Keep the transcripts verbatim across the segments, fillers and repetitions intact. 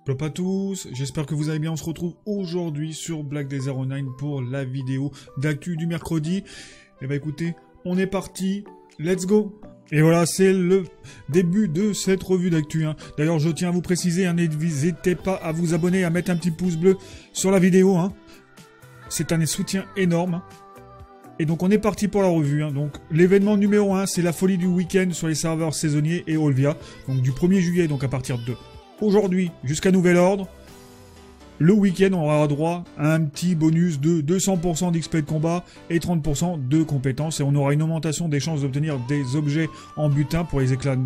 Hop à tous, j'espère que vous allez bien. On se retrouve aujourd'hui sur Black Desert Online pour la vidéo d'actu du mercredi. Et bah écoutez, on est parti, let's go. Et voilà, c'est le début de cette revue d'actu. Hein. D'ailleurs, je tiens à vous préciser, hein, n'hésitez pas à vous abonner, à mettre un petit pouce bleu sur la vidéo. Hein. C'est un soutien énorme. Hein. Et donc on est parti pour la revue. Hein. Donc l'événement numéro un, c'est la folie du week-end sur les serveurs saisonniers et Olvia. Donc du premier juillet, donc à partir de aujourd'hui jusqu'à nouvel ordre, le week-end on aura droit à un petit bonus de deux cents pour cent d'X P de combat et trente pour cent de compétences. Et on aura une augmentation des chances d'obtenir des objets en butin pour les éclats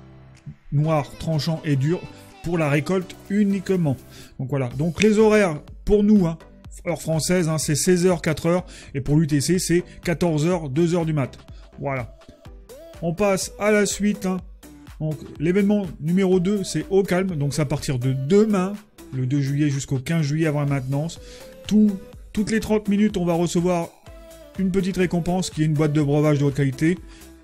noirs, tranchants et durs pour la récolte uniquement. Donc voilà, donc les horaires pour nous, hein, heure française, hein, c'est seize heures, quatre heures. Et pour l'U T C, c'est quatorze heures, deux heures du mat. Voilà. On passe à la suite. Hein. Donc l'événement numéro deux, c'est au calme. Donc c'est à partir de demain, le deux juillet jusqu'au quinze juillet avant la maintenance. Tout, toutes les trente minutes, on va recevoir une petite récompense qui est une boîte de breuvage de haute qualité.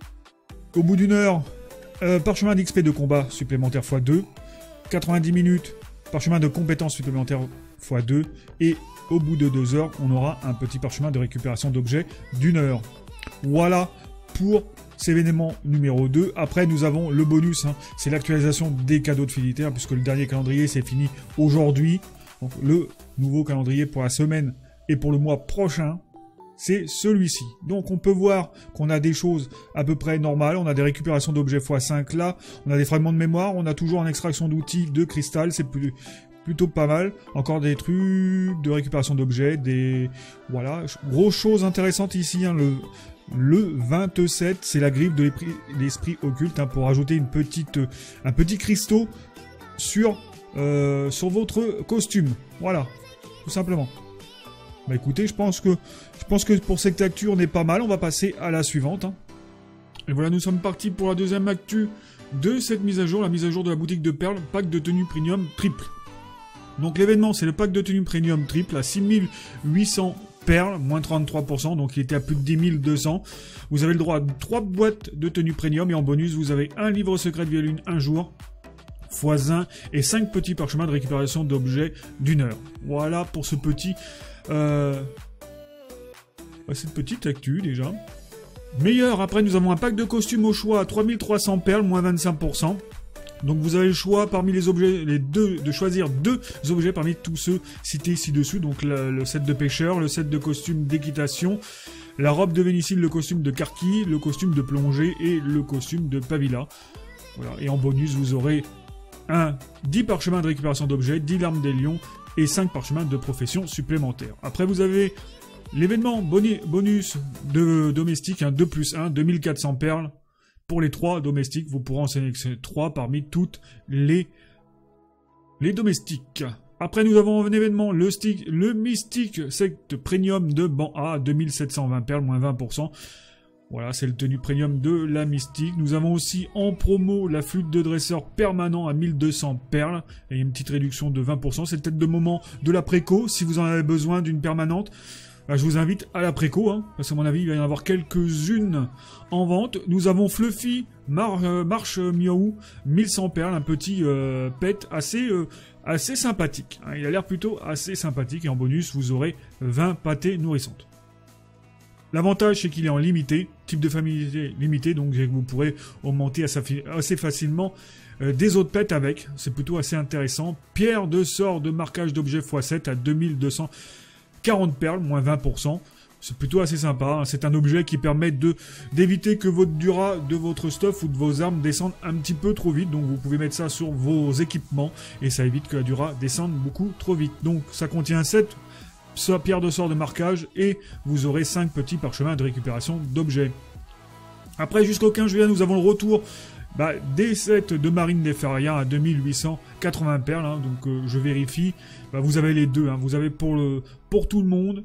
Au bout d'une heure, euh, parchemin d'X P de combat supplémentaire fois deux. quatre-vingt-dix minutes, parchemin de compétences supplémentaires fois deux. Et au bout de deux heures, on aura un petit parchemin de récupération d'objets d'une heure. Voilà pour cet événement numéro deux. Après, nous avons le bonus, hein, c'est l'actualisation des cadeaux de fidélité, hein, puisque le dernier calendrier c'est fini aujourd'hui. Donc le nouveau calendrier pour la semaine et pour le mois prochain, c'est celui-ci. Donc on peut voir qu'on a des choses à peu près normales. On a des récupérations d'objets fois cinq là, on a des fragments de mémoire, on a toujours une extraction d'outils de cristal, c'est plus... plutôt pas mal. Encore des trucs de récupération d'objets, des... Voilà. Grosse chose intéressante ici, hein, le... le vingt-sept, c'est la griffe de l'esprit occulte, hein, pour ajouter une petite... un petit cristaux sur, euh, sur votre costume. Voilà. Tout simplement. Bah écoutez, je pense que, je pense que pour cette actu, on est pas mal. On va passer à la suivante. Hein. Et voilà, nous sommes partis pour la deuxième actu de cette mise à jour, la mise à jour de la boutique de perles, pack de tenue premium triple. Donc l'événement, c'est le pack de tenue premium triple à six mille huit cents perles, moins trente-trois pour cent, donc il était à plus de dix mille deux cents. Vous avez le droit à trois boîtes de tenue premium et en bonus, vous avez un livre secret de Vieille-Lune un jour, fois un, et cinq petits parchemins de récupération d'objets d'une heure. Voilà pour ce petit... Euh... cette petite actu déjà. Meilleur, après nous avons un pack de costumes au choix à trois mille trois cents perles, moins vingt-cinq pour cent. Donc vous avez le choix parmi les objets, les deux, de choisir deux objets parmi tous ceux cités ci-dessus. Donc le, le set de pêcheur, le set de costume d'équitation, la robe de Vénicile, le costume de Karki, le costume de plongée et le costume de Pavila. Voilà. Et en bonus, vous aurez un dix parchemins de récupération d'objets, dix larmes des lions et cinq parchemins de profession supplémentaires. Après vous avez l'événement boni bonus de domestique, hein, deux plus un, deux mille quatre cents perles. Pour les trois domestiques, vous pourrez en sélectionner trois parmi toutes les, les domestiques. Après, nous avons un événement, le, stick, le Mystique Secte Premium de Ban A, deux mille sept cent vingt perles, moins vingt pour cent. Voilà, c'est le tenue premium de la Mystique. Nous avons aussi en promo la flûte de dresseur permanent à mille deux cents perles. Et une petite réduction de vingt pour cent. C'est peut-être le moment de la préco, si vous en avez besoin d'une permanente. Là, je vous invite à la préco, hein, parce qu'à mon avis, il va y en avoir quelques-unes en vente. Nous avons Fluffy, Mar euh, Marche Miaou, mille cent perles, un petit euh, pet assez, euh, assez sympathique. Hein, il a l'air plutôt assez sympathique, et en bonus, vous aurez vingt pâtés nourrissantes. L'avantage, c'est qu'il est en limité, type de famille limité, donc vous pourrez augmenter assez facilement euh, des autres pets avec. C'est plutôt assez intéressant. Pierre de sort de marquage d'objets fois sept à deux mille deux cents quarante perles, moins vingt pour cent. C'est plutôt assez sympa. Hein. C'est un objet qui permet de d'éviter que votre dura de votre stuff ou de vos armes descende un petit peu trop vite. Donc vous pouvez mettre ça sur vos équipements et ça évite que la dura descende beaucoup trop vite. Donc ça contient sept pierres de sort de marquage et vous aurez cinq petits parchemins de récupération d'objets. Après, jusqu'au quinze juillet, nous avons le retour bah, des sets de Marine des Fariens à deux mille huit cent quatre-vingts perles, hein, donc euh, je vérifie, bah, vous avez les deux, hein, vous avez pour, le, pour tout le monde,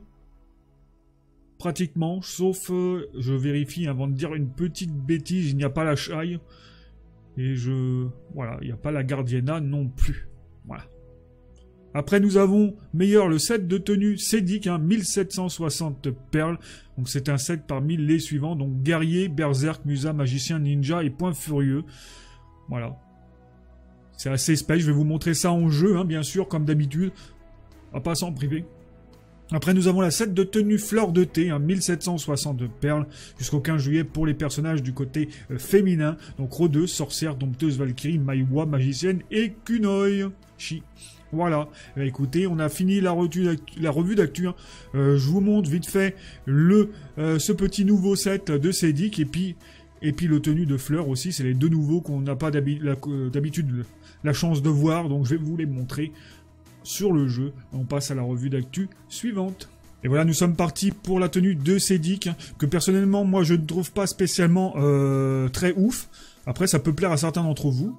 pratiquement, sauf, euh, je vérifie avant de dire une petite bêtise, il n'y a pas la chaille, et je, voilà, il n'y a pas la Gardiena non plus, voilà. Après, nous avons meilleur le set de tenue Sédic, hein, mille sept cent soixante perles. Donc c'est un set parmi les suivants. Donc guerrier, berserk, musa, magicien, ninja et point furieux. Voilà. C'est assez spécial, je vais vous montrer ça en jeu, hein, bien sûr, comme d'habitude. On va pas s'en priver. Après, nous avons la set de tenue fleur de thé, hein, mille sept cent soixante perles, jusqu'au quinze juillet pour les personnages du côté euh, féminin. Donc, rôdeuse, sorcière, dompteuse, valkyrie, maïwa, magicienne et kunoi. Chi. Voilà. Eh bien, écoutez, on a fini la, la revue d'actu. Hein. Euh, je vous montre vite fait le, euh, ce petit nouveau set de Cédic et puis... Et puis le tenue de fleurs aussi, c'est les deux nouveaux qu'on n'a pas d'habitude la, la chance de voir, donc je vais vous les montrer sur le jeu. On passe à la revue d'actu suivante. Et voilà, nous sommes partis pour la tenue de Cédic, que personnellement, moi je ne trouve pas spécialement euh, très ouf. Après, ça peut plaire à certains d'entre vous.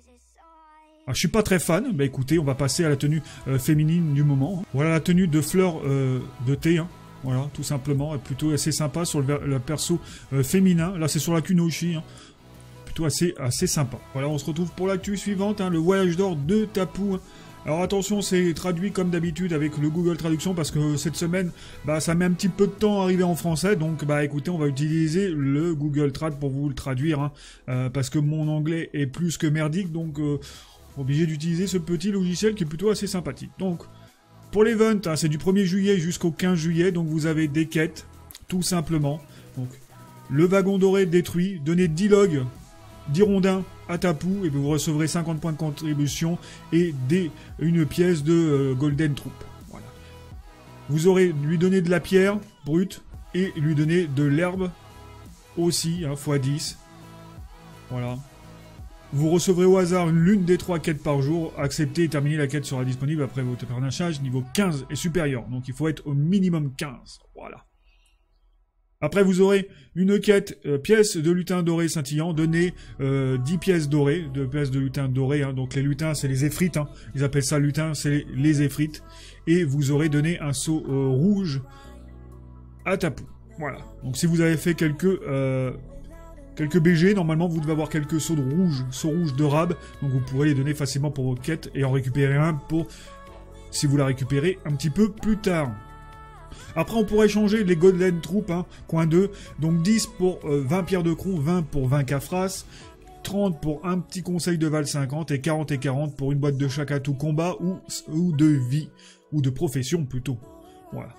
Alors, je suis pas très fan, bah écoutez, on va passer à la tenue euh, féminine du moment. Voilà la tenue de fleurs euh, de thé, hein. Voilà, tout simplement, est plutôt assez sympa sur le, le perso euh, féminin. Là, c'est sur la Kunoichi, hein. Plutôt assez, assez sympa. Voilà, on se retrouve pour l'actu suivante, hein, le voyage d'or de Tapu. Hein. Alors attention, c'est traduit comme d'habitude avec le Google Traduction parce que cette semaine, bah, ça met un petit peu de temps à arriver en français. Donc, bah, écoutez, on va utiliser le Google Trad pour vous le traduire, hein, euh, parce que mon anglais est plus que merdique, donc euh, obligé d'utiliser ce petit logiciel qui est plutôt assez sympathique. Donc, pour l'event, hein, c'est du premier juillet jusqu'au quinze juillet, donc vous avez des quêtes, tout simplement. Donc, le wagon doré détruit, donnez dix logs, dix rondins à Tapu, et vous recevrez cinquante points de contribution et des, une pièce de euh, Golden Troop. Voilà. Vous aurez lui donner de la pierre brute et lui donner de l'herbe aussi, hein, fois dix. Voilà. Vous recevrez au hasard l'une des trois quêtes par jour. Acceptez et terminer, la quête sera disponible après votre pernachage niveau quinze et supérieur. Donc il faut être au minimum quinze. Voilà. Après vous aurez une quête euh, pièces de lutin doré scintillant. Donnez euh, dix pièces dorées, de pièces de lutin doré. Hein. Donc les lutins c'est les effrites. Hein. Ils appellent ça lutin, c'est les effrites. Et vous aurez donné un seau euh, rouge à Tapu. Voilà. Donc si vous avez fait quelques... Euh, Quelques B G, normalement vous devez avoir quelques sauts de rouge, sauts rouges de rab, donc vous pourrez les donner facilement pour votre quête et en récupérer un pour, si vous la récupérez un petit peu plus tard. Après on pourrait changer les Golden Troop, hein, coin deux, donc dix pour euh, vingt pierres de cron, vingt pour vingt cafras, trente pour un petit conseil de Val cinquante et quarante et quarante pour une boîte de Shakatu combat ou, ou de vie, ou de profession plutôt. Voilà.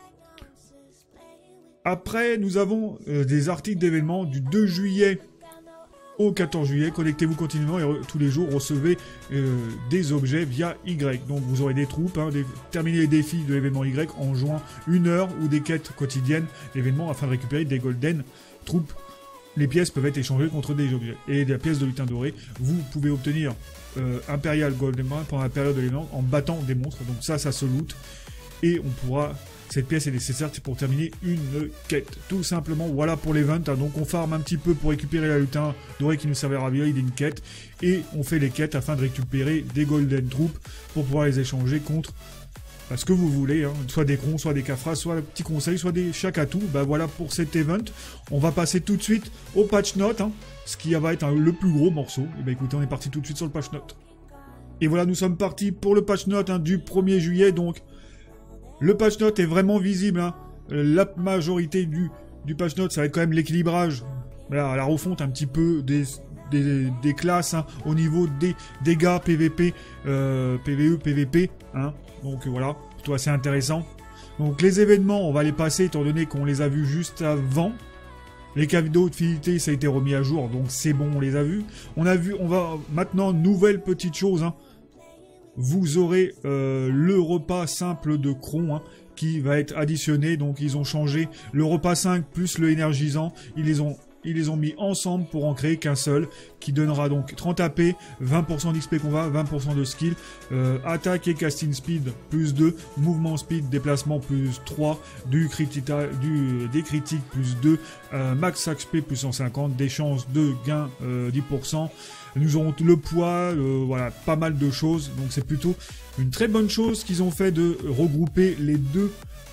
Après, nous avons euh, des articles d'événements du deux juillet au quatorze juillet. Connectez-vous continuellement et tous les jours recevez euh, des objets via Y. Donc vous aurez des troupes, hein, des... terminez les défis de l'événement Y en jouant une heure ou des quêtes quotidiennes d'événements afin de récupérer des golden troupes. Les pièces peuvent être échangées contre des objets. Et des pièces de lutin doré, vous pouvez obtenir euh, Imperial Golden Man pendant la période de l'événement en battant des monstres. Donc ça, ça se loot. Et on pourra... Cette pièce est nécessaire pour terminer une quête. Tout simplement, voilà pour l'event. Hein. Donc on farm un petit peu pour récupérer la lutin doré qui nous servira à valider une quête. Et on fait les quêtes afin de récupérer des golden troops pour pouvoir les échanger contre bah, ce que vous voulez. Hein. Soit des crons, soit des cafras, soit des petits conseils, soit des Shakatu. Bah voilà pour cet event. On va passer tout de suite au patch note. Hein, ce qui va être hein, le plus gros morceau. Et bah écoutez, on est parti tout de suite sur le patch note. Et voilà, nous sommes partis pour le patch note hein, du premier juillet. Donc... Le patch note est vraiment visible, hein. La majorité du, du patch note, ça va être quand même l'équilibrage, voilà, la refonte un petit peu des, des, des classes, hein, au niveau des dégâts P V P, euh, P V E, P V P, hein. Donc voilà, plutôt assez intéressant. Donc les événements, on va les passer étant donné qu'on les a vus juste avant. Les cadeaux de fidélité, ça a été remis à jour, donc c'est bon, on les a vus. On a vu, on va maintenant, nouvelle petite chose, hein. Vous aurez euh, le repas simple de cron hein, qui va être additionné. Donc ils ont changé le repas cinq plus le énergisant. Ils les ont, ils les ont mis ensemble pour en créer qu'un seul. Qui donnera donc trente A P, vingt pour cent d'X P combat, vingt pour cent de skill. Euh, attaque et casting speed plus deux. Mouvement speed, déplacement plus trois. Du critita, du, des critiques plus deux. Euh, max H P plus cent cinquante. Des chances de gain euh, dix pour cent. Nous aurons le poids, euh, voilà, pas mal de choses. Donc c'est plutôt une très bonne chose qu'ils ont fait de regrouper les deux,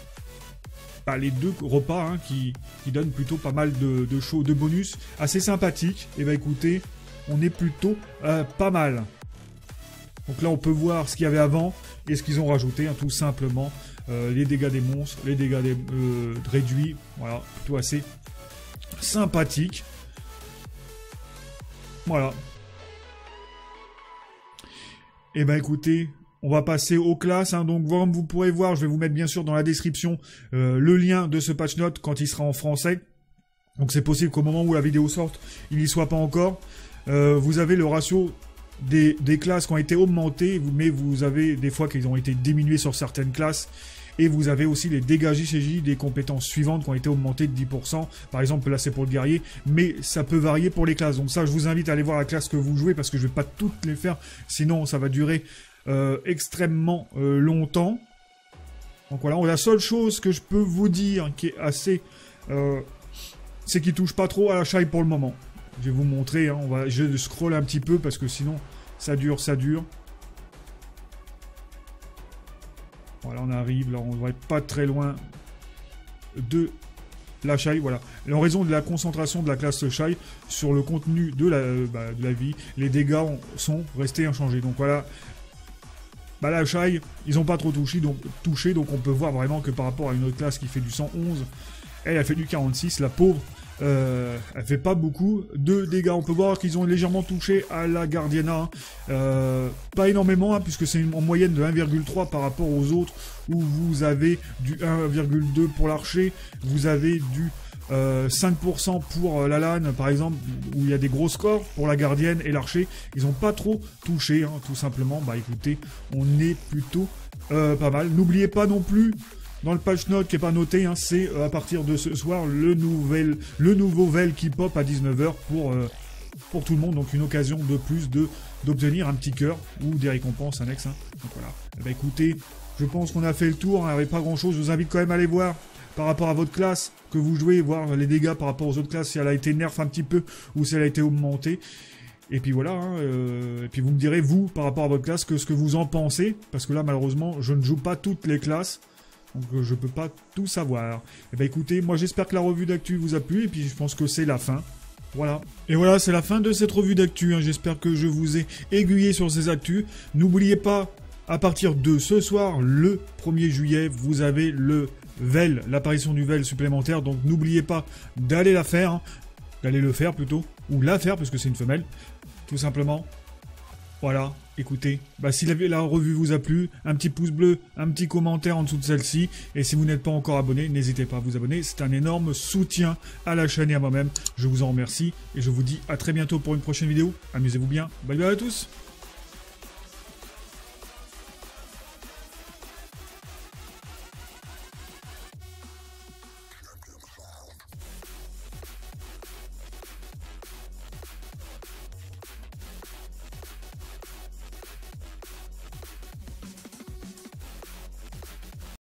bah, les deux repas hein, qui, qui donnent plutôt pas mal de, de choses, de bonus assez sympathiques. Et bah écoutez, on est plutôt euh, pas mal. Donc là on peut voir ce qu'il y avait avant et ce qu'ils ont rajouté, hein, tout simplement. Euh, les dégâts des monstres, les dégâts des, euh, réduits, voilà, plutôt assez sympathique. Voilà. Et ben écoutez, on va passer aux classes, hein. Donc comme vous pourrez voir, je vais vous mettre bien sûr dans la description euh, le lien de ce patch note quand il sera en français. Donc c'est possible qu'au moment où la vidéo sorte, il n'y soit pas encore. Euh, vous avez le ratio des, des classes qui ont été augmentées, mais vous avez des fois qu'ils ont été diminués sur certaines classes. Et vous avez aussi les dégâts J C J des compétences suivantes qui ont été augmentées de dix pour cent. Par exemple, là c'est pour le guerrier, mais ça peut varier pour les classes. Donc ça, je vous invite à aller voir la classe que vous jouez, parce que je ne vais pas toutes les faire, sinon ça va durer euh, extrêmement euh, longtemps. Donc voilà, la seule chose que je peux vous dire qui est assez... Euh, c'est qu'il touche pas trop à la chaille pour le moment. Je vais vous montrer, hein, on va, je vais scroll un petit peu, parce que sinon ça dure, ça dure. Voilà, on arrive, là, on va être pas très loin de la Shai, voilà. Et en raison de la concentration de la classe Shai sur le contenu de la, bah, de la vie, les dégâts ont, sont restés inchangés. Donc voilà, bah, la Shai, ils n'ont pas trop touché donc, touché, donc on peut voir vraiment que par rapport à une autre classe qui fait du cent onze, elle a fait du quarante-six, la pauvre. Euh, elle fait pas beaucoup de dégâts. On peut voir qu'ils ont légèrement touché à la Gardiana. Hein. Euh, pas énormément, hein, puisque c'est en moyenne de un virgule trois par rapport aux autres, où vous avez du un virgule deux pour l'archer, vous avez du euh, cinq pour cent pour euh, la lane, par exemple, où il y a des gros scores pour la gardienne et l'archer. Ils ont pas trop touché, hein, tout simplement. Bah écoutez, on est plutôt euh, pas mal. N'oubliez pas non plus... Dans le patch note qui n'est pas noté, hein, c'est euh, à partir de ce soir le, nouvel, le nouveau Vel qui pop à dix-neuf heures pour, euh, pour tout le monde. Donc une occasion de plus de d'obtenir un petit cœur ou des récompenses annexes. Hein. Donc voilà. Eh ben, écoutez, je pense qu'on a fait le tour. Hein, il n'y avait pas grand chose. Je vous invite quand même à aller voir par rapport à votre classe que vous jouez, voir les dégâts par rapport aux autres classes, si elle a été nerf un petit peu ou si elle a été augmentée. Et puis voilà, hein, euh, et puis vous me direz, vous, par rapport à votre classe, que ce que vous en pensez. Parce que là, malheureusement, je ne joue pas toutes les classes. Donc je peux pas tout savoir. Et ben écoutez, moi j'espère que la revue d'actu vous a plu, et puis je pense que c'est la fin. Voilà. Et voilà, c'est la fin de cette revue d'actu. Hein. J'espère que je vous ai aiguillé sur ces actus. N'oubliez pas, à partir de ce soir, le premier juillet, vous avez le Vel, l'apparition du Vel supplémentaire. Donc n'oubliez pas d'aller la faire, hein. d'aller le faire plutôt, ou la faire, parce que c'est une femelle, tout simplement. Voilà, écoutez, bah, si la, la revue vous a plu, un petit pouce bleu, un petit commentaire en dessous de celle-ci, et si vous n'êtes pas encore abonné, n'hésitez pas à vous abonner, c'est un énorme soutien à la chaîne et à moi-même, je vous en remercie, et je vous dis à très bientôt pour une prochaine vidéo, amusez-vous bien, bye bye à tous.